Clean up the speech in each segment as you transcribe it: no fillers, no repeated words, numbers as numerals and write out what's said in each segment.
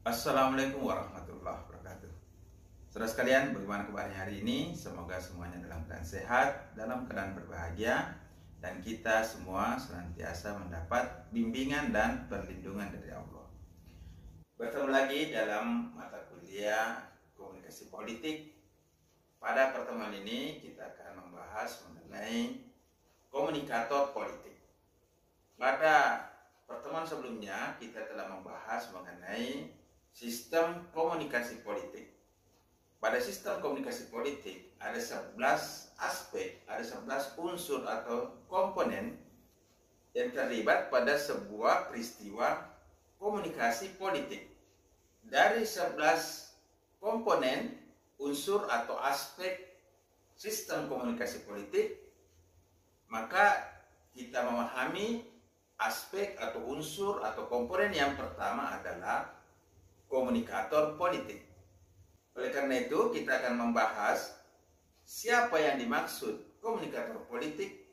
Assalamualaikum warahmatullahi wabarakatuh. Saudara sekalian, bagaimana kabarnya hari ini? Semoga semuanya dalam keadaan sehat, dalam keadaan berbahagia, dan kita semua senantiasa mendapat bimbingan dan perlindungan dari Allah. Bertemu lagi dalam mata kuliah komunikasi politik. Pada pertemuan ini kita akan membahas mengenai komunikator politik. Pada pertemuan sebelumnya kita telah membahas mengenai sistem komunikasi politik. Pada sistem komunikasi politik ada 11 aspek, ada 11 unsur atau komponen yang terlibat pada sebuah peristiwa komunikasi politik. Dari 11 komponen, unsur atau aspek sistem komunikasi politik, maka kita memahami aspek atau unsur atau komponen yang pertama adalah komunikator politik. Oleh karena itu, kita akan membahas siapa yang dimaksud komunikator politik,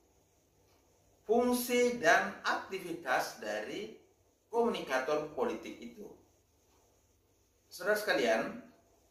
fungsi dan aktivitas dari komunikator politik itu. Saudara sekalian,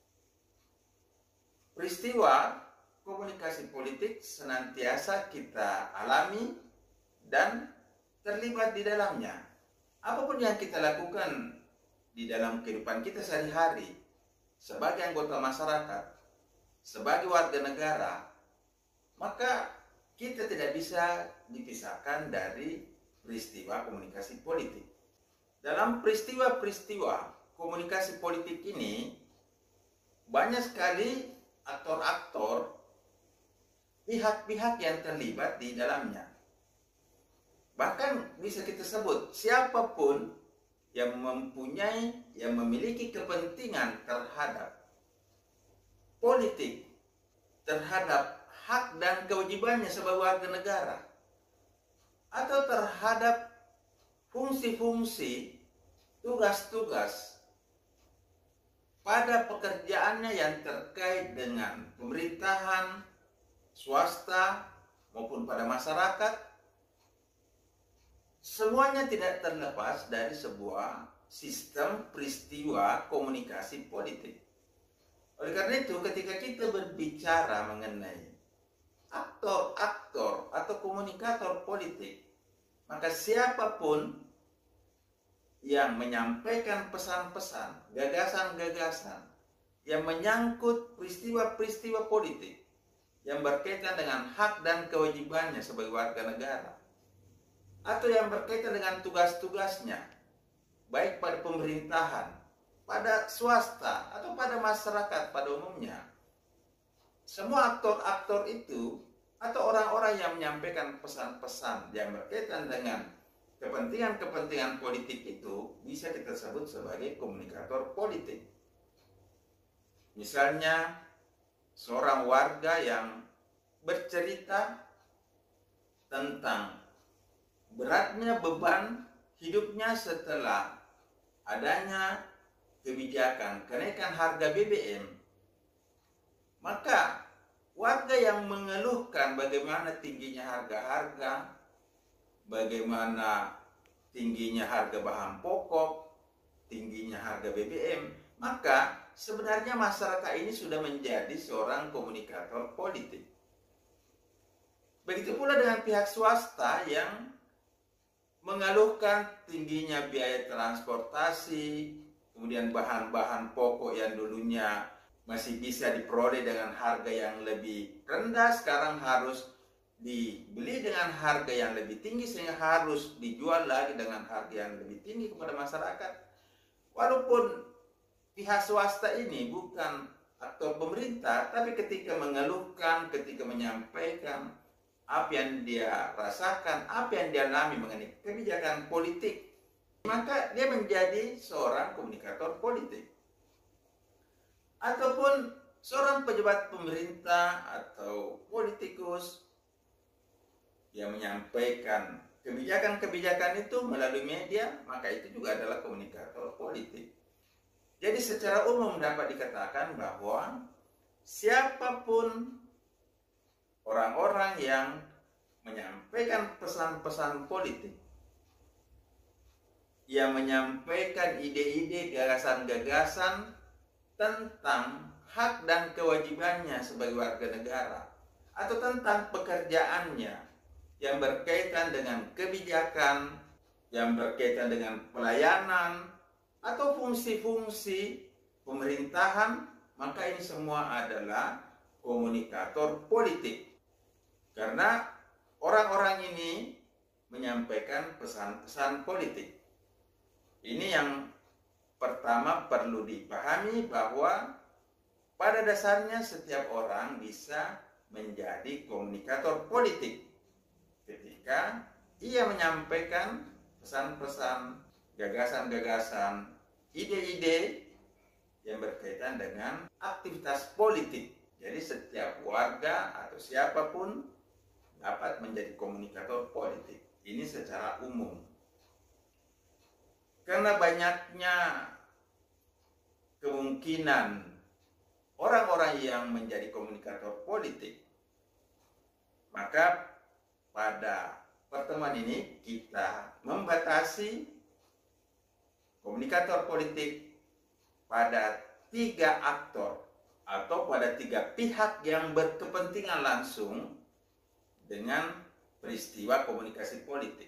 peristiwa komunikasi politik senantiasa kita alami dan terlibat di dalamnya. Apapun yang kita lakukan di dalam kehidupan kita sehari-hari sebagai anggota masyarakat, sebagai warga negara, maka kita tidak bisa dipisahkan dari peristiwa komunikasi politik. Dalam peristiwa-peristiwa komunikasi politik ini, banyak sekali aktor-aktor, pihak-pihak yang terlibat di dalamnya. Bahkan bisa kita sebut siapapun yang memiliki kepentingan terhadap politik, terhadap hak dan kewajibannya sebagai warga negara, atau terhadap fungsi-fungsi, tugas-tugas pada pekerjaannya yang terkait dengan pemerintahan, swasta, maupun pada masyarakat, semuanya tidak terlepas dari sebuah sistem peristiwa komunikasi politik. Oleh karena itu, ketika kita berbicara mengenai aktor-aktor atau komunikator politik, maka siapapun yang menyampaikan pesan-pesan, gagasan-gagasan yang menyangkut peristiwa-peristiwa politik yang berkaitan dengan hak dan kewajibannya sebagai warga negara, atau yang berkaitan dengan tugas-tugasnya, baik pada pemerintahan, pada swasta, atau pada masyarakat pada umumnya. Semua aktor-aktor itu, atau orang-orang yang menyampaikan pesan-pesan yang berkaitan dengan kepentingan-kepentingan politik itu, bisa kita sebut sebagai komunikator politik. Misalnya, seorang warga yang bercerita tentang beratnya beban hidupnya setelah adanya kebijakan kenaikan harga BBM, maka warga yang mengeluhkan bagaimana tingginya harga-harga, bagaimana tingginya harga bahan pokok, tingginya harga BBM, maka sebenarnya masyarakat ini sudah menjadi seorang komunikator politik. Begitu pula dengan pihak swasta yang mengeluhkan tingginya biaya transportasi, kemudian bahan-bahan pokok yang dulunya masih bisa diperoleh dengan harga yang lebih rendah, sekarang harus dibeli dengan harga yang lebih tinggi, sehingga harus dijual lagi dengan harga yang lebih tinggi kepada masyarakat. Walaupun pihak swasta ini bukan aktor pemerintah, tapi ketika mengeluhkan, ketika menyampaikan apa yang dia rasakan, apa yang dia alami mengenai kebijakan politik, maka dia menjadi seorang komunikator politik. Ataupun seorang pejabat pemerintah atau politikus yang menyampaikan kebijakan-kebijakan itu melalui media, maka itu juga adalah komunikator politik. Jadi secara umum dapat dikatakan bahwa siapapun orang-orang yang menyampaikan pesan-pesan politik yang menyampaikan ide-ide, gagasan-gagasan tentang hak dan kewajibannya sebagai warga negara, atau tentang pekerjaannya yang berkaitan dengan kebijakan, yang berkaitan dengan pelayanan, atau fungsi-fungsi pemerintahan, maka ini semua adalah komunikator politik. Karena orang-orang ini menyampaikan pesan-pesan politik. Ini yang pertama perlu dipahami, bahwa pada dasarnya setiap orang bisa menjadi komunikator politik ketika ia menyampaikan pesan-pesan, gagasan-gagasan, ide-ide yang berkaitan dengan aktivitas politik. Jadi setiap warga atau siapapun dapat menjadi komunikator politik. Ini secara umum. Karena banyaknya kemungkinan orang-orang yang menjadi komunikator politik, maka pada pertemuan ini kita membatasi komunikator politik pada 3 aktor atau pada 3 pihak yang berkepentingan langsung dengan peristiwa komunikasi politik.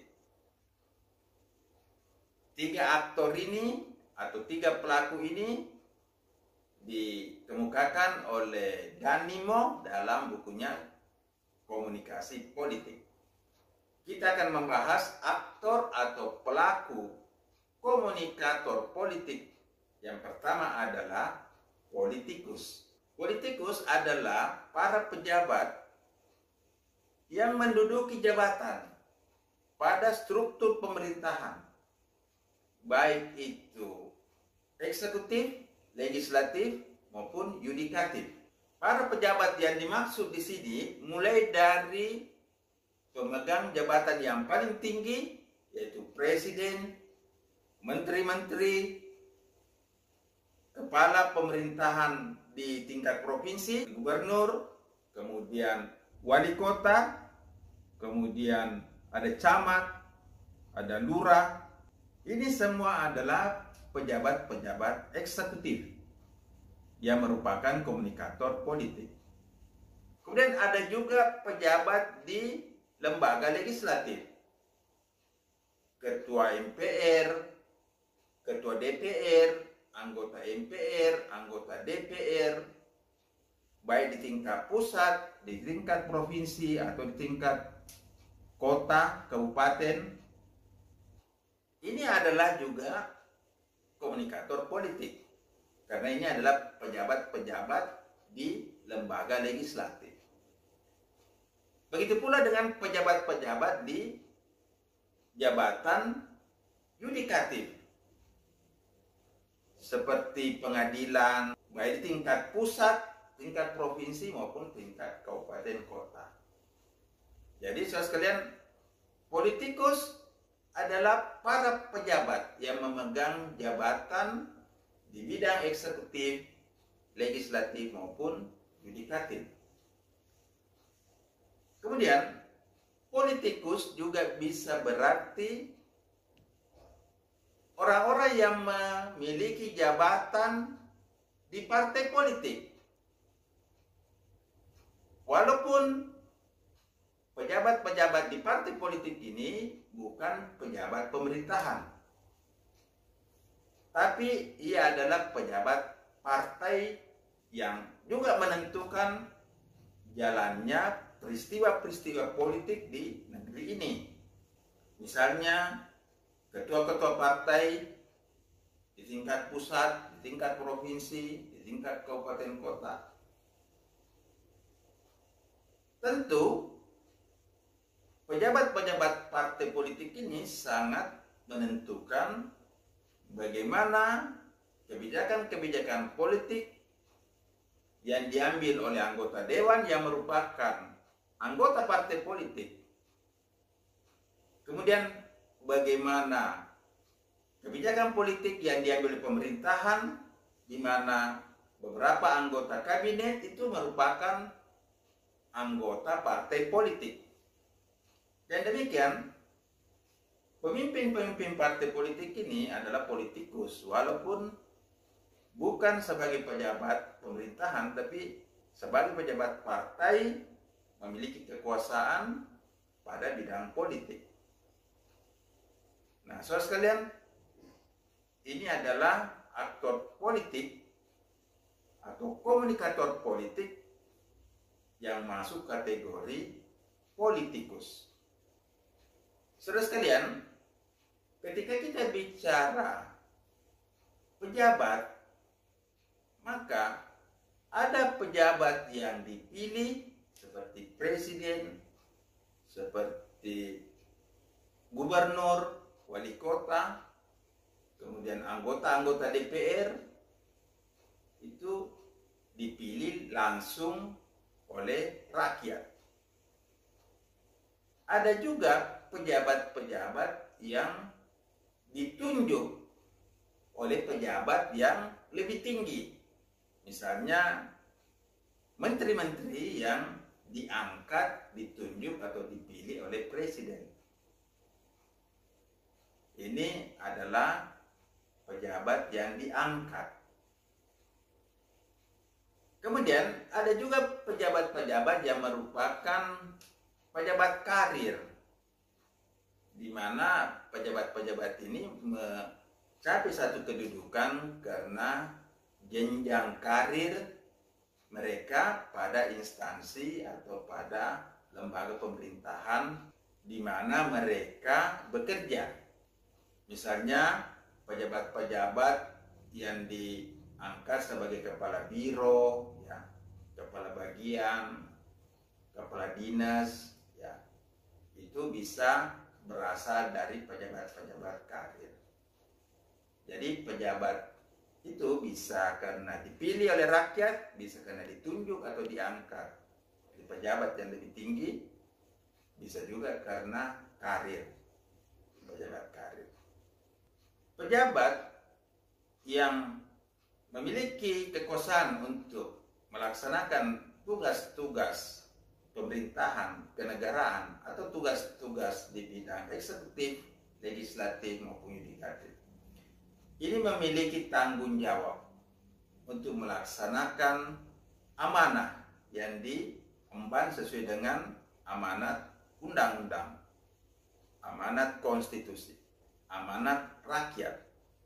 3 aktor ini atau 3 pelaku ini dikemukakan oleh Danimo dalam bukunya Komunikasi Politik. Kita akan membahas aktor atau pelaku komunikator politik. Yang pertama adalah politikus. Politikus adalah para pejabat yang menduduki jabatan pada struktur pemerintahan, baik itu eksekutif, legislatif, maupun yudikatif. Para pejabat yang dimaksud di sini mulai dari pemegang jabatan yang paling tinggi, yaitu presiden, menteri-menteri, kepala pemerintahan di tingkat provinsi, gubernur, kemudian wali kota, kemudian ada camat, ada lurah. Ini semua adalah pejabat-pejabat eksekutif yang merupakan komunikator politik. Kemudian ada juga pejabat di lembaga legislatif, ketua MPR, ketua DPR, anggota MPR, anggota DPR, baik di tingkat pusat, di tingkat provinsi, atau di tingkat kota, kabupaten. Ini adalah juga komunikator politik, karena ini adalah pejabat-pejabat di lembaga legislatif. Begitu pula dengan pejabat-pejabat di jabatan yudikatif, seperti pengadilan, baik di tingkat pusat, tingkat provinsi, maupun tingkat kabupaten kota. Jadi saudara sekalian, politikus adalah para pejabat yang memegang jabatan di bidang eksekutif, legislatif, maupun yudikatif. Kemudian, politikus juga bisa berarti orang-orang yang memiliki jabatan di partai politik. Walaupun pejabat-pejabat di partai politik ini bukan pejabat pemerintahan, tapi ia adalah pejabat partai yang juga menentukan jalannya peristiwa-peristiwa politik di negeri ini. Misalnya ketua-ketua partai di tingkat pusat, di tingkat provinsi, di tingkat kabupaten kota. Tentu pejabat-pejabat partai politik ini sangat menentukan bagaimana kebijakan-kebijakan politik yang diambil oleh anggota dewan yang merupakan anggota partai politik. Kemudian bagaimana kebijakan politik yang diambil oleh pemerintahan, di mana beberapa anggota kabinet itu merupakan anggota partai politik. Dan demikian, Pemimpin-pemimpin partai politik ini adalah politikus, walaupun bukan sebagai pejabat pemerintahan, tapi sebagai pejabat partai memiliki kekuasaan pada bidang politik. Nah, saudara sekalian, ini adalah aktor politik atau komunikator politik yang masuk kategori politikus. Saudara sekalian, ketika kita bicara pejabat, maka ada pejabat yang dipilih seperti presiden, seperti gubernur, wali kota, kemudian anggota-anggota DPR, itu dipilih langsung oleh rakyat. Ada juga pejabat-pejabat yang ditunjuk oleh pejabat yang lebih tinggi. Misalnya menteri-menteri yang diangkat, ditunjuk atau dipilih oleh presiden. Ini adalah pejabat yang diangkat. Kemudian ada juga pejabat-pejabat yang merupakan pejabat karir, di mana pejabat-pejabat ini mencapai satu kedudukan karena jenjang karir mereka pada instansi atau pada lembaga pemerintahan di mana mereka bekerja. Misalnya pejabat-pejabat yang diangkat sebagai kepala biro, ya, kepala bagian, kepala dinas, ya, itu bisa berasal dari pejabat-pejabat karir. Jadi pejabat itu bisa karena dipilih oleh rakyat, bisa karena ditunjuk atau diangkat di pejabat yang lebih tinggi, bisa juga karena karir, pejabat karir. Pejabat yang memiliki kekuasaan untuk melaksanakan tugas-tugas pemerintahan, kenegaraan, atau tugas-tugas di bidang eksekutif, legislatif maupun yudikatif, ini memiliki tanggung jawab untuk melaksanakan amanah yang diemban sesuai dengan amanat undang-undang, amanat konstitusi, amanat rakyat.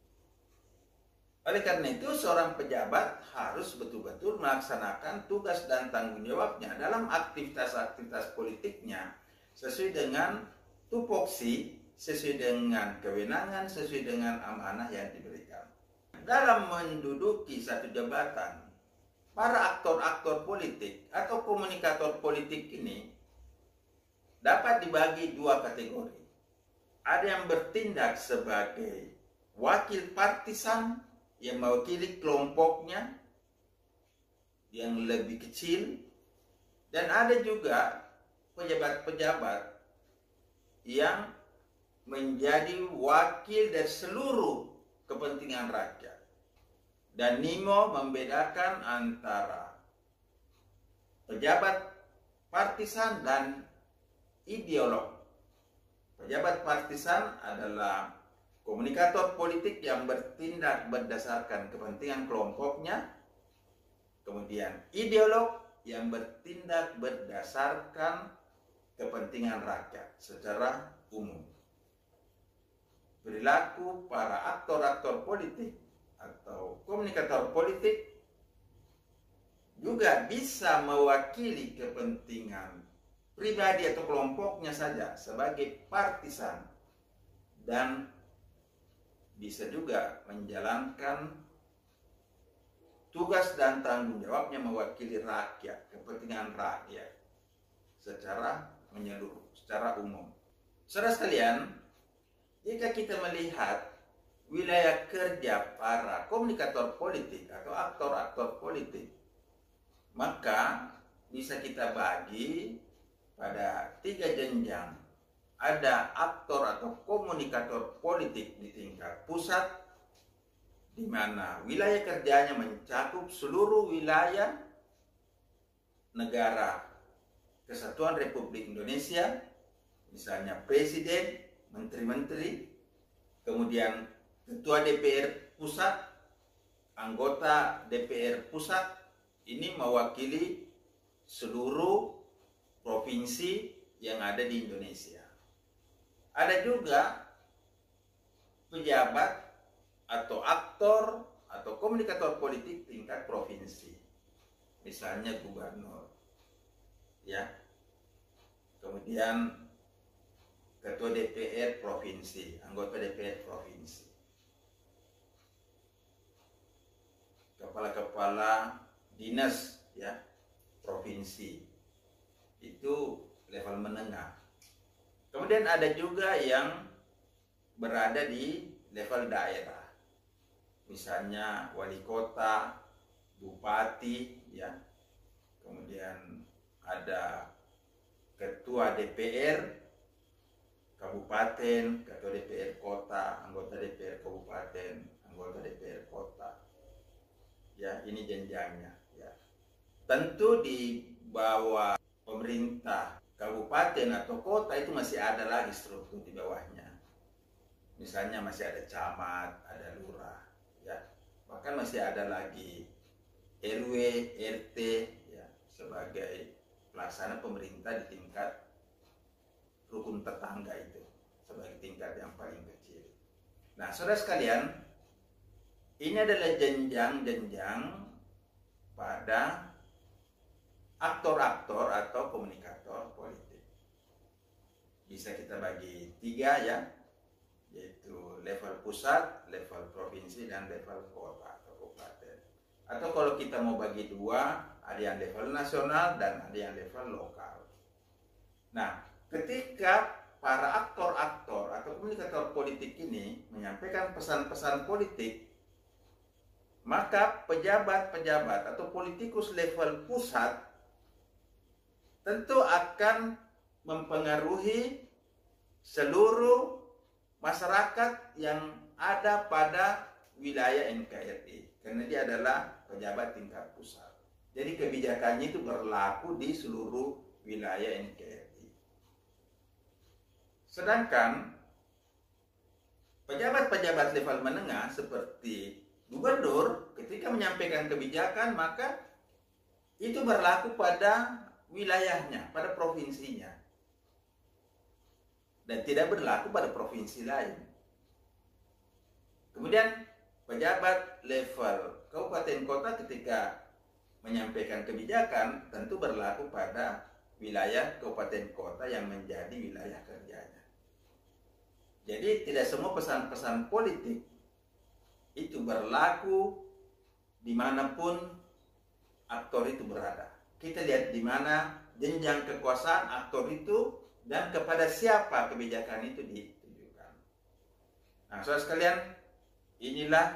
Oleh karena itu, seorang pejabat harus betul-betul melaksanakan tugas dan tanggung jawabnya dalam aktivitas-aktivitas politiknya sesuai dengan tupoksi, sesuai dengan kewenangan, sesuai dengan amanah yang diberikan. Dalam menduduki satu jabatan, para aktor-aktor politik atau komunikator politik ini dapat dibagi dua kategori. Ada yang bertindak sebagai wakil partisan yang mewakili kelompoknya yang lebih kecil, dan ada juga pejabat-pejabat yang menjadi wakil dari seluruh kepentingan rakyat. Dan Nimo membedakan antara pejabat partisan dan ideolog. Pejabat partisan adalah komunikator politik yang bertindak berdasarkan kepentingan kelompoknya. Kemudian ideolog yang bertindak berdasarkan kepentingan rakyat secara umum. Perilaku para aktor-aktor politik atau komunikator politik juga bisa mewakili kepentingan pribadi atau kelompoknya saja sebagai partisan, dan bisa juga menjalankan tugas dan tanggung jawabnya mewakili rakyat, kepentingan rakyat secara menyeluruh, secara umum. Saudara sekalian, jika kita melihat wilayah kerja para komunikator politik atau aktor-aktor politik, maka bisa kita bagi pada 3 jenjang. Ada aktor atau komunikator politik di tingkat pusat, di mana wilayah kerjanya mencakup seluruh wilayah negara Kesatuan Republik Indonesia, misalnya presiden, menteri-menteri, kemudian ketua DPR pusat, anggota DPR pusat, ini mewakili seluruh provinsi yang ada di Indonesia. Ada juga pejabat atau aktor atau komunikator politik tingkat provinsi, misalnya gubernur, ya. Kemudian ketua DPR provinsi, anggota DPR provinsi, kepala-kepala dinas, ya, provinsi, itu level menengah. Kemudian ada juga yang berada di level daerah, misalnya wali kota, bupati, ya. Kemudian ada ketua DPR kabupaten, ketua DPR kota, anggota DPR kabupaten, anggota DPR kota. Ya, ini jenjangnya, ya. Tentu di bawah pemerintah kabupaten atau kota itu masih ada lagi struktur di bawahnya. Misalnya masih ada camat, ada lurah, ya. Bahkan masih ada lagi RW, RT, ya, sebagai pelaksana pemerintah di tingkat rukun tetangga itu, sebagai tingkat yang paling kecil. Nah, saudara sekalian, ini adalah jenjang-jenjang pada aktor-aktor atau komunikator politik. Bisa kita bagi 3, ya, yaitu level pusat, level provinsi, dan level kota atau kabupaten. Atau kalau kita mau bagi 2, ada yang level nasional dan ada yang level lokal. Nah, ketika para aktor-aktor atau komunikator politik ini menyampaikan pesan-pesan politik, maka pejabat-pejabat atau politikus level pusat tentu akan mempengaruhi seluruh masyarakat yang ada pada wilayah NKRI, karena dia adalah pejabat tingkat pusat. Jadi kebijakannya itu berlaku di seluruh wilayah NKRI. Sedangkan pejabat-pejabat level menengah seperti gubernur, ketika menyampaikan kebijakan, maka itu berlaku pada wilayahnya, pada provinsinya, dan tidak berlaku pada provinsi lain. Kemudian pejabat level kabupaten kota ketika menyampaikan kebijakan tentu berlaku pada wilayah kabupaten kota yang menjadi wilayah kerjanya. Jadi tidak semua pesan-pesan politik itu berlaku dimanapun aktor itu berada. Kita lihat di mana jenjang kekuasaan aktor itu dan kepada siapa kebijakan itu ditujukan. Nah, saudara sekalian, inilah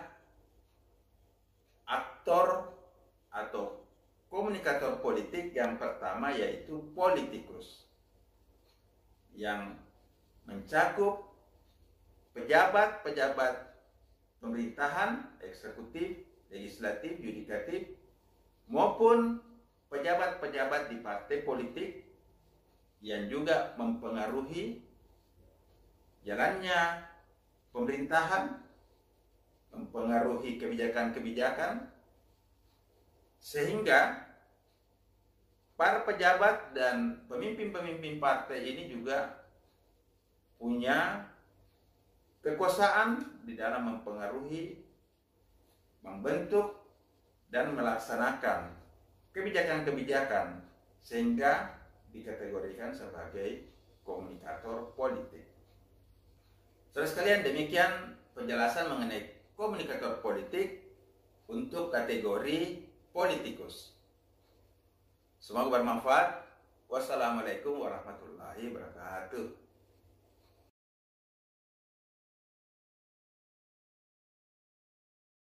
aktor atau komunikator politik yang pertama, yaitu politikus, yang mencakup pejabat-pejabat pemerintahan, eksekutif, legislatif, yudikatif, maupun pejabat-pejabat di partai politik yang juga mempengaruhi jalannya pemerintahan, mempengaruhi kebijakan-kebijakan, sehingga para pejabat dan pemimpin-pemimpin partai ini juga punya kekuasaan di dalam mempengaruhi, membentuk, dan melaksanakan kebijakan-kebijakan, sehingga dikategorikan sebagai komunikator politik. Saudara sekalian, demikian penjelasan mengenai komunikator politik untuk kategori politikus. Semoga bermanfaat. Wassalamualaikum warahmatullahi wabarakatuh.